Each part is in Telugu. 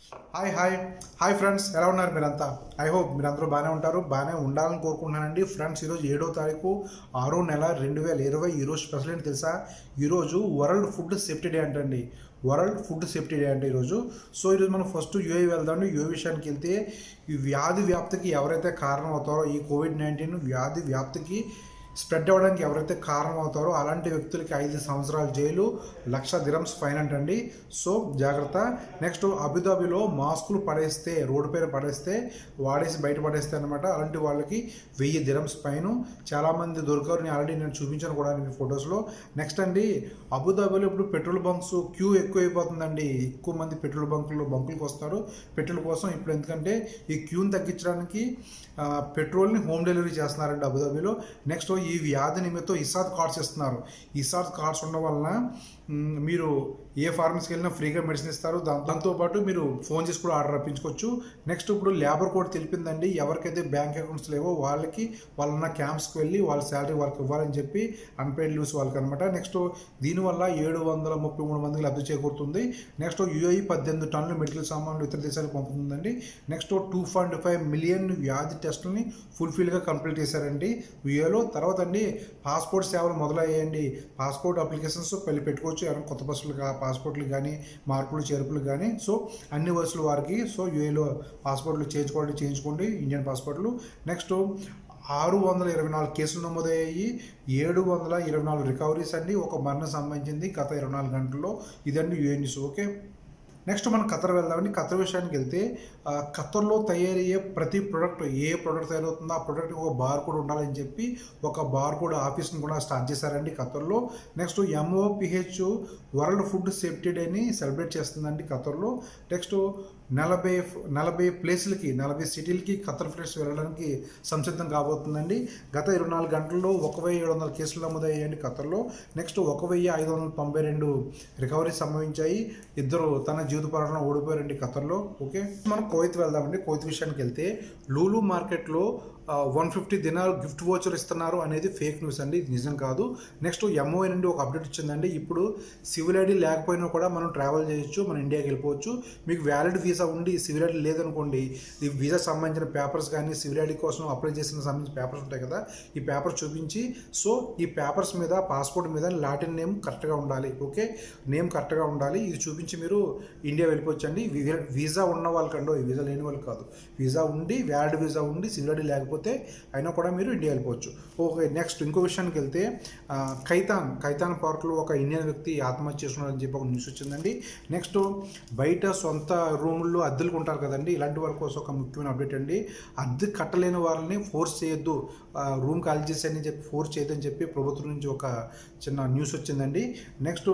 హాయ్ హాయ్ హాయ్ ఫ్రెండ్స్, ఎలా ఉన్నారు మీరంతా? ఐ హోప్ మీరందరూ బాగానే ఉంటారు, బాగానే ఉండాలని కోరుకుంటున్నానండి. ఫ్రెండ్స్, ఈరోజు 7వ తారీఖు 6వ నెల 2020. ఈరోజు స్పెషల్ ఏంటి తెలుసా? ఈరోజు వరల్డ్ ఫుడ్ సేఫ్టీ డే అంటండి. వరల్డ్ ఫుడ్ సేఫ్టీ డే అంటే ఈరోజు. సో ఈరోజు మనం ఫస్ట్ యూఏ వెళ్దామండి. యూఏ విషయానికి వెళ్తే ఈ వ్యాధి వ్యాప్తికి ఎవరైతే కారణం అవుతారో, ఈ కోవిడ్-19 వ్యాధి వ్యాప్తికి స్ప్రెడ్ అవ్వడానికి ఎవరైతే కారణం అవుతారో అలాంటి వ్యక్తులకి 5 సంవత్సరాల జైలు, 1,00,000 దిరమ్స్ ఫైన్ అంటండి. సో జాగ్రత్త. నెక్స్ట్, అబుదాబిలో మాస్కులు పడేస్తే, రోడ్డు పైన పడేస్తే, వాడేసి బయట పడేస్తే అనమాట, అలాంటి వాళ్ళకి 1000 దిరమ్స్ ఫైన్. చాలామంది దొరికారు, నేను ఆల్రెడీ చూపించాను కూడా మీ ఫొటోస్లో. నెక్స్ట్ అండి, అబుదాబిలో ఇప్పుడు పెట్రోల్ బంక్స్ క్యూ ఎక్కువైపోతుందండి. ఎక్కువ మంది పెట్రోల్ బంకులకు వస్తారు పెట్రోల్ కోసం. ఇప్పుడు ఎందుకంటే ఈ క్యూని తగ్గించడానికి పెట్రోల్ని హోమ్ డెలివరీ చేస్తున్నారండి అబుదాబిలో. నెక్స్ట్, ఈ వ్యాధి నిమిత్తం ఇసాద్ కార్డ్స్ ఇస్తున్నారు. ఇసాద్ కార్డ్స్ ఉండడం వలన మీరు ఏ ఫార్మసీకి వెళ్ళినా ఫ్రీగా మెడిసిన్ ఇస్తారు. దాంతోపాటు మీరు ఫోన్ చేసి కూడా ఆర్డర్ రప్పించుకోవచ్చు. నెక్స్ట్, ఇప్పుడు లేబర్ కోడ్ తెలిపిందండి, ఎవరికైతే బ్యాంక్ అకౌంట్స్ లేవో వాళ్ళకి వాళ్ళన్న క్యాంప్స్కి వెళ్ళి వాళ్ళ శాలరీ వాళ్ళకి ఇవ్వాలని చెప్పి, అన్పెయిడ్ లీవ్స్ వాళ్ళకి అనమాట. నెక్స్ట్, దీనివల్ల 733 మందికి లబ్ధి చేకూరుతుంది. నెక్స్ట్, యూఏఈ 18 టన్నుల మెడికల్ సామాన్లు ఇతర దేశాలకు పంపుతుందండి. నెక్స్ట్, 2.5 మిలియన్ వ్యాధి టెస్టులని ఫుల్ఫిల్గా కంప్లీట్ చేశారండి యూఏలో. తర్వాత అండి, పాస్పోర్ట్ సేవలు మొదలయ్యాయండి. పాస్పోర్ట్ అప్లికేషన్స్ పెట్టుకోవచ్చు ఎవరైనా కొత్త పాస్పోర్ట్లు కానీ, మార్పులు చేర్పులు కానీ. సో అన్ని వయసుల వారికి సో యూఏలో పాస్పోర్ట్లు చేయించుకోండి ఇండియన్ పాస్పోర్ట్లు. నెక్స్ట్, 624 కేసులు నమోదయ్యాయి, 724 రికవరీస్ అండి. ఒక మరణం సంబంధించింది గత 24 గంటల్లో. ఇదండి యూఏ న్యూస్. ఓకే, నెక్స్ట్ మనం ఖతర్ వెళ్దామండి. ఖతర్ విషయానికి వెళ్తే ఖతర్లో తయారయ్యే ప్రతి ప్రోడక్ట్, ఏ ప్రోడక్ట్ తయారవుతుందో ఆ ప్రోడక్ట్ ఒక బార్ కోడ్ ఉండాలని చెప్పి ఒక బార్ కోడ్ ఆఫీస్ని కూడా స్టార్ట్ చేశారండి ఖతర్లో. Next, MOPH world food safety డేని సెలబ్రేట్ చేస్తుందండి ఖతర్లో. నెక్స్ట్, 40 ప్లేసులకి, 40 సిటీలకి ఖతర్ ఫ్లైట్స్ వెళ్ళడానికి సంసిద్ధం కాబోతుందండి. గత 24 గంటల్లో 1,700 కేసులు నమోదయ్యాయండి ఖతర్లో. Next, 1,592 recovery సంభవించాయి. ఇద్దరు తన జీవిత పోరాటంలో ఓడిపోయారండి ఖతర్లో. ఓకే, మనం కువైత్ వెళ్దామండి. కువైత్ విషయానికి వెళ్తే లూలు మార్కెట్లో 150 దినార్ గిఫ్ట్ వోచర్ ఇస్తున్నారు అనేది ఫేక్ న్యూస్ అండి, ఇది నిజం కాదు. నెక్స్ట్, MOA నుండి ఒక అప్డేట్ వచ్చిందండి. ఇప్పుడు సివిల్ ఐడి లేకపోయినా కూడా మనం ట్రావెల్ చేయొచ్చు, మన ఇండియాకి వెళ్ళిపోవచ్చు. మీకు వ్యాలిడ్ వీసా ఉండి సివిల్ ఐడి లేదనుకోండి, ఈ వీసా సంబంధించిన పేపర్స్ కానీ, సివిల్ ఐడి కోసం అప్లై చేసిన సంబంధించిన పేపర్స్ ఉంటాయి కదా, ఈ పేపర్స్ చూపించి, సో ఈ పేపర్స్ మీద, పాస్పోర్ట్ మీద లాటిన్ నేమ్ కరెక్ట్గా ఉండాలి. ఓకే, నేమ్ కరెక్ట్గా ఉండాలి. ఇది చూపించి మీరు ఇండియా వెళ్ళిపోవచ్చండి. వీసా ఉన్న వాళ్ళకండో, ఈ వీసా లేని వాళ్ళు కాదు. వీసా ఉండి, వ్యాలిడ్ వీసా ఉండి, సివిల్ ఐడి లేకపోతే అయినా కూడా మీరు ఇండియా వెళ్ళిపోవచ్చు. ఓకే, నెక్స్ట్ ఇంకో విషయానికి వెళ్తే ఖైతాన్ పార్క్లో ఒక ఇండియన్ వ్యక్తి ఆత్మహత్య చేసుకున్నారని చెప్పి ఒక న్యూస్ వచ్చిందండి. నెక్స్ట్, బయట సొంత రూముల్లో అద్దెలకు ఉంటారు కదండి, ఇలాంటి వాళ్ళ కోసం ఒక ముఖ్యమైన అప్డేట్ అండి. అద్దె కట్టలేని వాళ్ళని ఫోర్స్ చేయొద్దు, రూమ్ ఖాళీ చేసేయని చెప్పి ఫోర్స్ చేయొద్దని చెప్పి ప్రభుత్వం నుంచి ఒక చిన్న న్యూస్ వచ్చిందండి. నెక్స్ట్,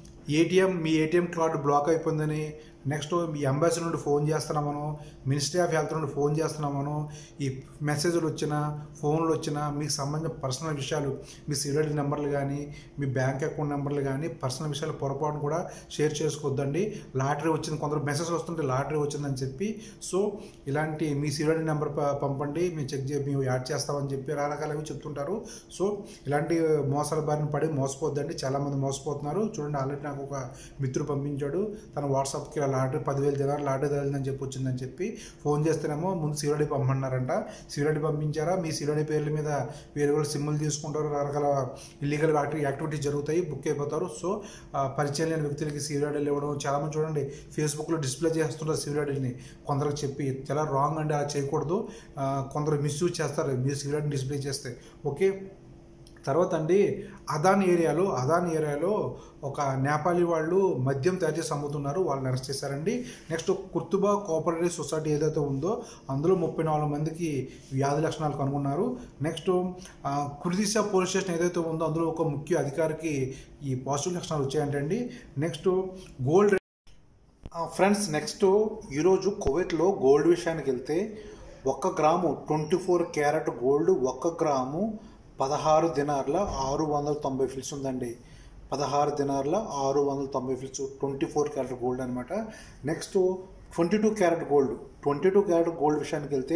మీ ఏటీఎం కార్డు బ్లాక్ అయిపోయిందని, నెక్స్ట్ మీ ఎంబాసీ నుండి ఫోన్ చేస్తున్నామను, మినిస్ట్రీ ఆఫ్ హెల్త్ నుండి ఫోన్ చేస్తున్నామను, ఈ మెసేజ్లు వచ్చినా, ఫోన్లు వచ్చినా, మీకు సంబంధించిన పర్సనల్ విషయాలు, మీ సివిల్ నెంబర్లు కానీ, మీ బ్యాంక్ అకౌంట్ నెంబర్లు కానీ, పర్సనల్ విషయాలు పొరపాటును కూడా షేర్ చేసుకోవద్దండి. లాటరీ వచ్చింది, కొందరు మెసేజ్లు వస్తుంటే లాటరీ వచ్చిందని చెప్పి, సో ఇలాంటి మీ సివిల్ నెంబర్ పంపండి, మేము యాడ్ చేస్తామని చెప్పి రకరకాలవి చెప్తుంటారు. సో ఇలాంటి మోసాల బారిన పడి మోసపోద్దండి. చాలామంది మోసపోతున్నారు. చూడండి, ఆల్రెడీ నాకు ఒక మిత్రుడు పంపించాడు, తన వాట్సాప్కి లాటరీ 10,000 దినార్ లాటరీ తగిలిందని చెప్పి వచ్చిందని చెప్పి ఫోన్ చేస్తేనేమో ముందు సివిల్ ఐడి పంపమన్నారంట. సివిల్ ఐడి పంపించారా, మీ సివిల్ ఐడి పేర్ల మీద వేరే వాళ్ళు సిమ్ములు తీసుకుంటారు, రకరకాల ఇల్లీగల్ యాక్టివిటీస్ జరుగుతాయి, బుక్ అయిపోతారు. సో పరిచయం లేని వ్యక్తులకి సివిల్ ఐడీలు ఇవ్వడం, చాలామంది చూడండి ఫేస్బుక్లో డిస్ప్లే చేస్తుంటారు సివిల్ ఐడీని కొందరికి చెప్పి. చాలా రాంగ్ అండి, అలా చేయకూడదు. కొందరు మిస్యూజ్ చేస్తారు మీరు సివిల్ ఐడీని డిస్ప్లే చేస్తే. ఓకే, తర్వాత అండి, అదాన్ ఏరియాలో ఒక నేపాలీ వాళ్ళు మద్యం తయారు చేసి అమ్ముతున్నారు, వాళ్ళని అరెస్ట్ చేశారండి. నెక్స్ట్, కుర్తుబా కోఆపరేటివ్ సొసైటీ ఏదైతే ఉందో అందులో 34 మందికి వ్యాధి లక్షణాలు కనుగొన్నారు. నెక్స్ట్, కుర్దిశా పోలీస్ స్టేషన్ ఏదైతే ఉందో అందులో ఒక ముఖ్య అధికారికి ఈ పాజిటివ్ లక్షణాలు వచ్చాయంటండి. నెక్స్ట్, గోల్డ్ ఫ్రెండ్స్, నెక్స్ట్ ఈరోజు కువైట్లో గోల్డ్ విషయానికి వెళ్తే 1 గ్రాము 24 క్యారెట్ గోల్డ్ 1 గ్రాము 16 దినార్ల 690 ఫిల్స్ ఉందండి. 16 దినార్ల 690 ఫిల్స్, 24 క్యారెట్ గోల్డ్ అనమాట. నెక్స్ట్, 22 క్యారెట్ గోల్డ్ విషయానికి వెళ్తే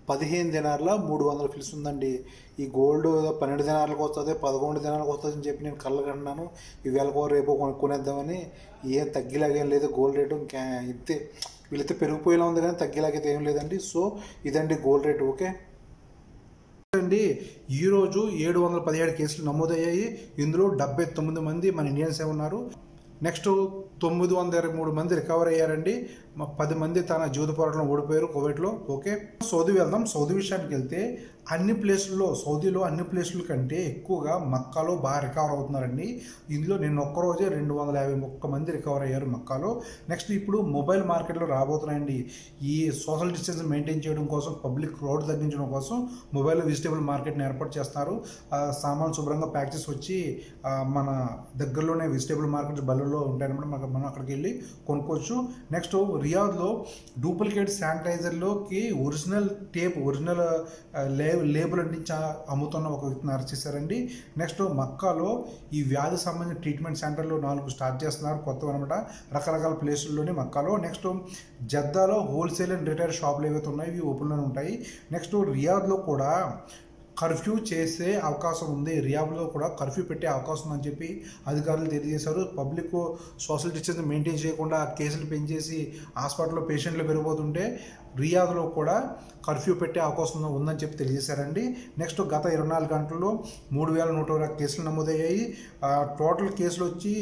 15 దినార్ల 300 ఫిల్స్ ఉందండి. ఈ గోల్డ్ 12 దినార్లకు వస్తుంది, 11 దినాలకు వస్తుంది అని చెప్పి నేను కళ్ళకు అంటున్నాను. ఈవేళకో రేపో కొనుక్కొనేద్దామని. ఏం తగ్గిలాగేం లేదు గోల్డ్ రేటు. ఇంకా ఇంతే, వీళ్ళైతే పెరిగిపోయేలా ఉంది కానీ తగ్గేలాగైతే ఏం లేదండి. సో ఇదండి గోల్డ్ రేటు. ఓకే అండి, ఈరోజు 717 కేసులు నమోదయ్యాయి. ఇందులో 79 మంది మన ఇండియన్సే ఉన్నారు. నెక్స్ట్ 923 మంది రికవర్ అయ్యారండి. 10 మంది తన జీవిత పోరాటంలో ఓడిపోయారు కోవిడ్లో. ఓకే, సౌదీ వెళ్దాం. సౌదీ విషయానికి వెళ్తే అన్ని ప్లేసుల్లో, సౌదీలో అన్ని ప్లేసుల కంటే ఎక్కువగా మక్కాలో బాగా రికవర్ అవుతున్నారండి. ఇందులో నిన్న ఒక్కరోజే 251 మంది రికవర్ అయ్యారు మక్కాలో. నెక్స్ట్ ఇప్పుడు మొబైల్ మార్కెట్లో రాబోతున్నాయండి. ఈ సోషల్ డిస్టెన్స్ మెయింటైన్ చేయడం కోసం, పబ్లిక్ క్రౌడ్ తగ్గించడం కోసం మొబైల్ వెజిటేబుల్ మార్కెట్ని ఏర్పాటు చేస్తున్నారు. సామాన్లు శుభ్రంగా ప్యాక్ చేసి వచ్చి మన దగ్గరలోనే వెజిటేబుల్ మార్కెట్ బల్లలో ఉంటాయన్నమాట. మనం అక్కడికి వెళ్ళి కొనుక్కోవచ్చు. నెక్స్ట్ రియాద్లో డూప్లికేట్ శానిటైజర్లోకి ఒరిజినల్ టేప్, ఒరిజినల్ లేబుల్ అంటించి అమ్ముతున్న ఒక వ్యక్తిని అరెస్ట్ చేశారండి. నెక్స్ట్ మక్కాలో ఈ వ్యాధి సంబంధించిన ట్రీట్మెంట్ సెంటర్లు 4 స్టార్ట్ చేస్తున్నారు కొత్తవి అనమాట, రకరకాల ప్లేసుల్లోనే మక్కాలో. నెక్స్ట్ జద్దాలో హోల్సేల్ అండ్ రిటైల్ షాపులు ఏవైతే ఉన్నాయో ఇవి ఓపెన్లోనే ఉంటాయి. నెక్స్ట్ రియాద్లో కూడా కర్ఫ్యూ చేసే అవకాశం ఉంది. రియాద్లో కూడా కర్ఫ్యూ పెట్టే అవకాశం ఉందని చెప్పి అధికారులు తెలియజేశారు. పబ్లిక్ సోషల్ డిస్టెన్స్ మెయింటైన్ చేయకుండా కేసులు పెంచేసి హాస్పిటల్లో పేషెంట్లు పెరిగిపోతుంటే రియాద్లో కూడా కర్ఫ్యూ పెట్టే అవకాశం ఉందని చెప్పి తెలియజేశారండి. నెక్స్ట్ గత 24 గంటల్లో 3120 కేసులు నమోదయ్యాయి. టోటల్ కేసులు వచ్చి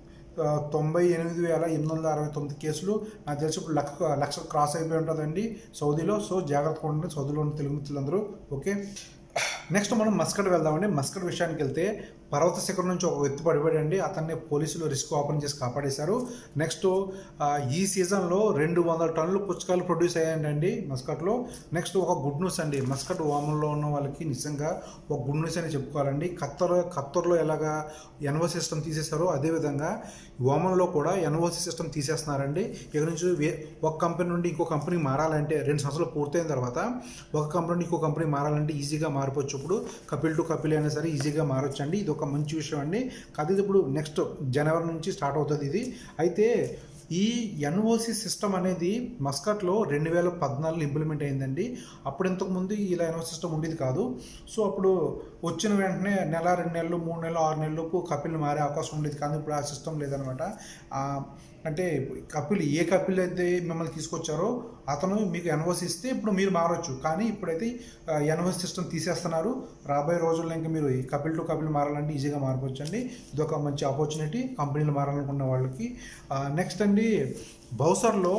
98,869 కేసులు. నాకు తెలిసి ఇప్పుడు లక్ష క్రాస్ అయిపోయి ఉంటుందండి సౌదీలో. సో జాగ్రత్తగా ఉండండి సౌదీలో ఉన్న తెలుగు మిత్రులందరూ. ఓకే, నెక్స్ట్ మనం మస్కట్ వెళ్దామండి. మస్కట్ విషయానికి వెళ్తే పర్వత శిఖరం నుంచి ఒక వ్యక్తి పడిపోయాడండి. అతన్ని పోలీసులు రిస్క్ ఓపెన్ చేసి కాపాడేశారు. నెక్స్ట్ ఈ సీజన్లో 200 టన్నులు పుచ్చకాయలు ప్రొడ్యూస్ అయ్యాయండి మస్కట్లో. నెక్స్ట్ ఒక గుడ్ న్యూస్ అండి, మస్కట్ ఓమన్లో ఉన్న వాళ్ళకి నిజంగా ఒక గుడ్ న్యూస్ అని చెప్పుకోవాలండి. ఖత్తర్లో ఎలాగా ఎన్ఓసి సిస్టమ్ తీసేశారో అదేవిధంగా ఓమన్లో కూడా ఎన్ఓసి సిస్టమ్ తీసేస్తున్నారండి. ఇక్కడ నుంచి ఒక కంపెనీ నుండి ఇంకో కంపెనీకి మారాలంటే 2 సంవత్సరాలు పూర్తయిన తర్వాత ఒక కంపెనీ నుండి ఇంకో కంపెనీ మారాలంటే ఈజీగా మారిపోవచ్చు. ఇప్పుడు కపిల్ టు కపిల్ అయినా సరే ఈజీగా మారొచ్చు అండి. ఇది ఒక మంచి విషయం అండి. కాదు ఇప్పుడు నెక్స్ట్ జనవరి నుంచి స్టార్ట్ అవుతుంది ఇది. అయితే ఈ ఎన్ఓసి సిస్టమ్ అనేది మస్కట్లో 2014 ఇంప్లిమెంట్ అయిందండి. అప్పుడు ఇంతకుముందు ఇలా ఎన్ఓసి సిస్టమ్ ఉండేది కాదు. సో అప్పుడు వచ్చిన వెంటనే నెల, 2 నెలలు, 3 నెలలు, 6 నెలలకు కపిల్ మారే అవకాశం ఉండేది కానీ ఇప్పుడు ఆ సిస్టమ్ లేదనమాట. అంటే ఏ కపిల్ అయితే మిమ్మల్ని తీసుకొచ్చారో అతను మీకు ఎన్ఓసి ఇస్తే ఇప్పుడు మీరు మారొచ్చు. కానీ ఇప్పుడైతే ఎన్ఓసి సిస్టమ్ తీసేస్తున్నారు. రాబోయే రోజుల్లో ఇంకా మీరు ఈ కపిల్ టు కపిల్ మారాలంటే ఈజీగా మారిపోవచ్చు అండి. ఇది ఒక మంచి ఆపర్చునిటీ కంపెనీలు మారాలనుకున్న వాళ్ళకి. నెక్స్ట్ అండి, బౌసర్లో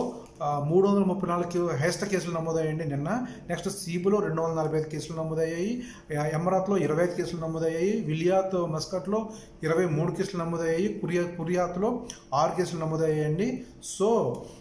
334 హైయెస్ట్ కేసులు నమోదయ్యాయండి నిన్న. నెక్స్ట్ సీబులో 245 కేసులు నమోదయ్యాయి. ఎమరాత్లో 25 కేసులు నమోదయ్యాయి. విలియాత్ మస్కట్లో 23 కేసులు నమోదయ్యాయి. కురియాత్లో 6 కేసులు నమోదయ్యాయండి. So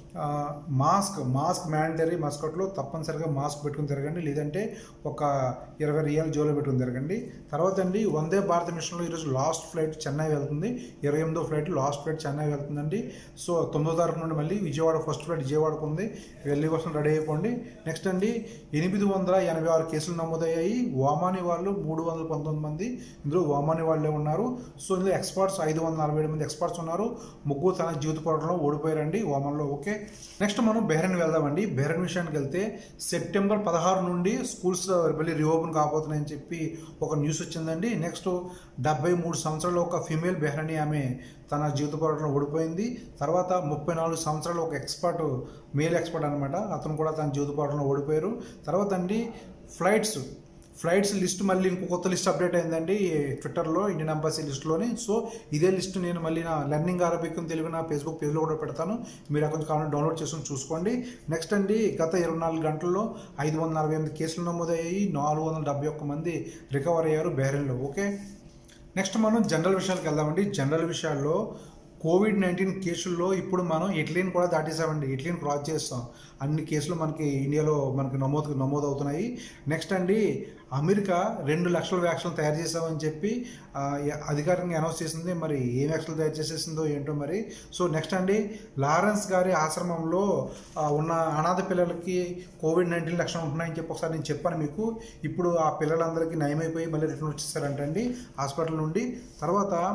mask mandatory. మస్కట్లో తప్పనిసరిగా మాస్క్ పెట్టుకుని తిరగండి, లేదంటే ఒక 20 రియాల్ జోలో పెట్టుకుని తిరగండి. తర్వాత అండి, వందే భారత్ మిషన్లో ఈరోజు లాస్ట్ ఫ్లైట్ చెన్నై వెళ్తుంది. 28వ ఫ్లైట్ లాస్ట్ ఫ్లైట్ చెన్నై వెళ్తుందండి. సో 9వ తారీఖు నుండి మళ్ళీ విజయవాడ ఫస్ట్ ఫ్లైట్ విజయవాడకు ఉంది. వెళ్ళి కోసం రెడీ అయిపోండి. నెక్స్ట్ అండి, 886 కేసులు నమోదయ్యాయి. ఓమాని వాళ్ళు 319 మంది, ఇందులో ఓమాని వాళ్ళే ఉన్నారు. సో ఇందులో ఎక్స్పర్ట్స్ 547 మంది ఎక్స్పర్ట్స్ ఉన్నారు. ముగ్గురు తన జీవిత పోరాటంలో ఓడిపోయారండి ఓమన్లో. ఓకే, నెక్స్ట్ మనం బెహ్రెన్ వెళ్దామండి. బెహ్రెన్ విషయానికి వెళ్తే సెప్టెంబర్ 16 నుండి స్కూల్స్ మళ్ళీ రీఓపెన్ కాబోతున్నాయని చెప్పి ఒక న్యూస్ వచ్చిందండి. నెక్స్ట్ 73 సంవత్సరాల ఒక ఫీమేల్ బెహ్రని, ఆమె తన జీవిత పోరాటంలో ఓడిపోయింది. తర్వాత 34 సంవత్సరాల ఒక మేల్ ఎక్స్పర్ట్ అనమాట, అతను కూడా తన జీవిత పోరాటంలో ఓడిపోయారు. తర్వాత అండి, ఫ్లైట్స్ లిస్ట్ మళ్ళీ ఇంకో కొత్త లిస్ట్ అప్డేట్ అయిందండి ట్విట్టర్లో, ఇండియన్ ఎంబసీ లిస్టులోని. సో ఇదే లిస్ట్ నేను మళ్ళీ నా లెర్నింగ్ అరబిక్ తెలుగు నా ఫేస్బుక్ పేజ్లో కూడా పెడతాను, మీరు అక్కడ కావాలని డౌన్లోడ్ చేసుకుని చూసుకోండి. నెక్స్ట్ అండి, గత 24 గంటల్లో 548 కేసులు నమోదయ్యాయి. 471 మంది రికవర్ అయ్యారు బెహ్రెన్లో. ఓకే, నెక్స్ట్ మనం జనరల్ విషయాలకు వెళ్దామండి. జనరల్ విషయాల్లో కోవిడ్-19 కేసుల్లో ఇప్పుడు మనం ఇటలీని కూడా దాటేసామండి. ఇటలీని క్రాస్ చేస్తాం. అన్ని కేసులు మనకి ఇండియాలో నమోదు అవుతున్నాయి. నెక్స్ట్ అండి, అమెరికా 2 లక్షల వ్యాక్సిన్ తయారు చేసామని చెప్పి అధికారికంగా అనౌన్స్ చేసింది. మరి ఏ వ్యాక్సిన్ తయారు చేసేసిందో ఏంటో మరి. సో నెక్స్ట్ అండి, లారెన్స్ గారి ఆశ్రమంలో ఉన్న అనాథ పిల్లలకి కోవిడ్-19 లక్షణాలు ఉంటున్నాయని చెప్పి ఒకసారి నేను చెప్పాను మీకు. ఇప్పుడు ఆ పిల్లలందరికీ నయమైపోయి మళ్ళీ రిటర్న్ వచ్చేసారంటండి హాస్పిటల్ నుండి. తర్వాత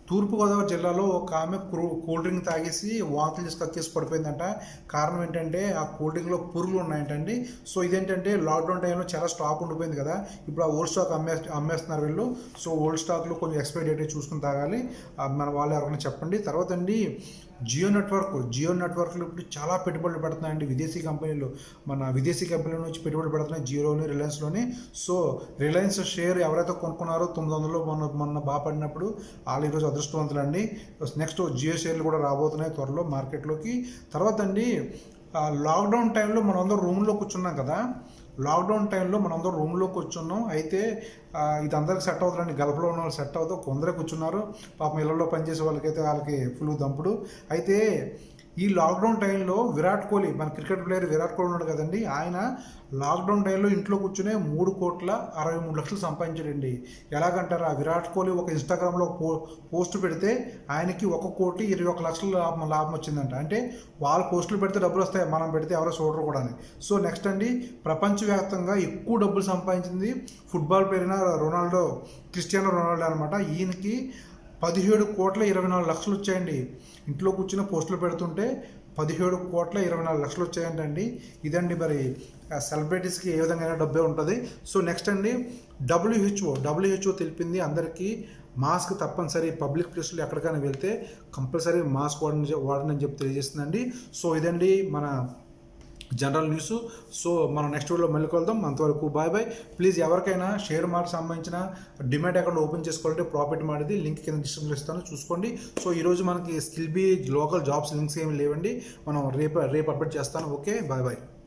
తూర్పుగోదావరి జిల్లాలో ఒక ఆమె కూల్ డ్రింక్ తాగేసి వాంతులు చేసి కక్కేసి పడిపోయిందంట. కారణం ఏంటంటే ఆ కూల్ డ్రింక్లో పురుగులు ఉన్నాయంటండి. సో ఇదేంటంటే లాక్డౌన్ టైంలో చాలా స్టాక్ ఉండిపోయింది కదా, ఇప్పుడు ఆ ఓల్డ్ స్టాక్ అమ్మేస్తున్నారు వీళ్ళు. సో ఓల్డ్ స్టాక్లో కొంచెం ఎక్స్పైరీ డేట్ చూసుకుని తాగాలి. మన వాళ్ళు ఎవరైనా చెప్పండి. తర్వాత అండి జియో నెట్వర్క్లో ఇప్పుడు చాలా పెట్టుబడులు పెడుతున్నాయండి విదేశీ కంపెనీలు. మన విదేశీ కంపెనీల నుంచి పెట్టుబడులు పెడుతున్నాయి జియోలోని, రిలయన్స్లోని. సో రిలయన్స్ షేర్ ఎవరైతే కొనుక్కున్నారో 900 మొన్న బాగా పడినప్పుడు వాళ్ళు ఈరోజు అదృష్టవంతులండి. నెక్స్ట్ జియో షేర్లు కూడా రాబోతున్నాయి త్వరలో మార్కెట్లోకి. తర్వాత అండి లాక్డౌన్ టైంలో మనం అందరం రూమ్లో కూర్చున్నాం కదా, కూర్చున్నాం. అయితే ఇది అందరికి సెట్ అవుతుందండి, గల్ఫ్లో ఉన్న వాళ్ళు సెట్ అవుతాం, కొందరే కూర్చున్నారు. పాపం ఇళ్లలో పనిచేసే వాళ్ళకి ఫుల్ దంపుడు. అయితే ఈ లాక్డౌన్ టైంలో విరాట్ కోహ్లీ, మన క్రికెట్ ప్లేయర్ విరాట్ కోహ్లీ ఉన్నాడు కదండి, ఆయన లాక్డౌన్ టైంలో ఇంట్లో కూర్చునే 3,63,00,000 సంపాదించాడండి. ఎలాగంటారా, విరాట్ కోహ్లీ ఒక ఇన్స్టాగ్రామ్లో పోస్ట్ పెడితే ఆయనకి 1,21,00,000 లాభం వచ్చిందంట. అంటే వాళ్ళు పోస్టులు పెడితే డబ్బులు వస్తాయి, మనం పెడితే ఎవరో చూడరు కూడా అని. సో నెక్స్ట్ అండి ప్రపంచవ్యాప్తంగా ఎక్కువ డబ్బులు సంపాదించింది ఫుట్బాల్ ప్లేయర్ క్రిస్టియానో రొనాల్డో అనమాట. ఈయనకి 17,24,00,000 వచ్చాయండి. ఇంట్లో కూర్చుని పోస్టులు పెడుతుంటే 17,24,00,000 వచ్చాయంటండి. ఇదండి మరి సెలబ్రిటీస్కి ఏ విధంగా డబ్బే ఉంటుంది. సో నెక్స్ట్ అండి WHO తెలిపింది అందరికీ మాస్క్ తప్పనిసరి, పబ్లిక్ ప్లేస్లో ఎక్కడికైనా వెళ్తే కంపల్సరీ మాస్క్ వాడని చెప్పి తెలియజేస్తుందండి. సో ఇదండి మన జనరల్ న్యూస్. సో మనం నెక్స్ట్ వీడియోలో మళ్ళీ కలుద్దాం. అంతవరకు బాయ్ బాయ్. ప్లీజ్ ఎవరికైనా షేర్ మార్కెట్ సంబంధించిన డిమాట్ అకౌంట్ ఓపెన్ చేసుకోవాలంటే ప్రాఫిట్ మాడిది లింక్ కింద డిస్క్రిప్షన్లో ఇస్తాను, చూసుకోండి. సో ఈరోజు మనకి skill be local jobs links ఏమి లేవండి, మనం రేపు అప్డేట్ చేస్తాను. Okay, bye bye.